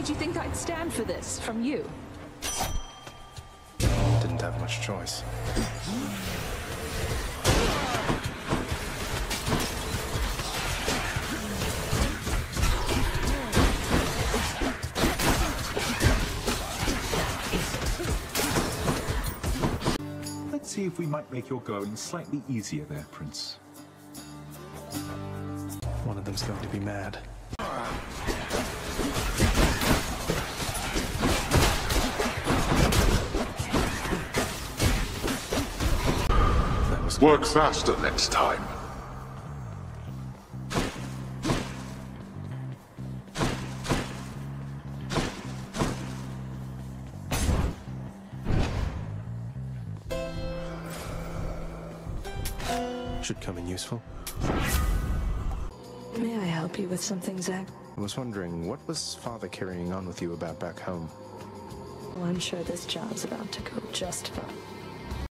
made you think I'd stand for this from you? Didn't have much choice. Let's see if we might make your going slightly easier there, Prince. One of them's going to be mad. Work faster next time. Should come in useful. May I help you with something, Zach? I was wondering, what was Father carrying on with you about back home? Well, I'm sure this job's about to go just fine.